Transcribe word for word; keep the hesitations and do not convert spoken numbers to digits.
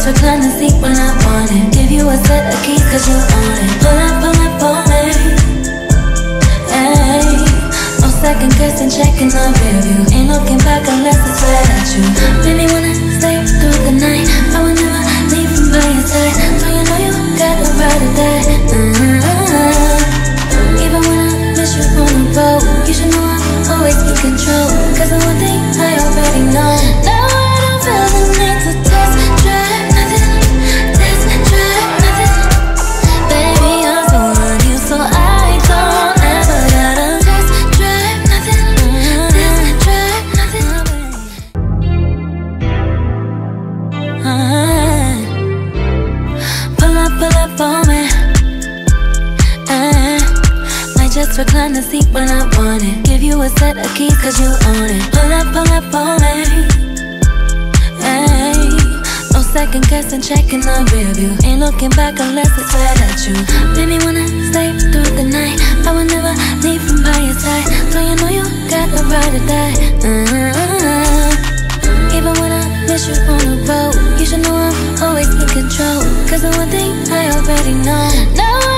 recline the seat when I want it. Give you a set of keys cause you own it. Pull up, pull up on me. Hey, no second guessing, checking the rear view. Ain't looking back unless it's right at you. Baby, wanna stay through the night. I will never leave from by your side. So you know you got the right of that. uh-huh. Even when I miss you on the road, you should know I'm always in control. Cause the one thing I already know. Now I don't feel the need to test drive nothing. Test drive nothing. Baby, I'm so on you, so I don't ever gotta test drive nothing. Test drive nothing. uh-huh. Pull up, pull up on me. uh, Might just recline the seat when I want it. Give you a set of keys cause you own it. Pull up, pull up on me. Hey, no second guessing, checking the rear view. Ain't looking back unless it's right at you. Baby, wanna stay through the night. I will never leave from by your side. So you know you got the right to die. uh-huh. Even when I miss you on the road, you should know I'm always in control. Cause the one thing I already know. Now I